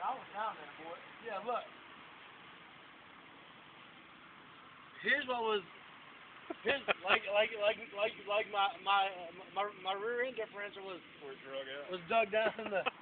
I was down there, boy. Yeah, look. Here's what was. Here's like my rear end differential was dug down in the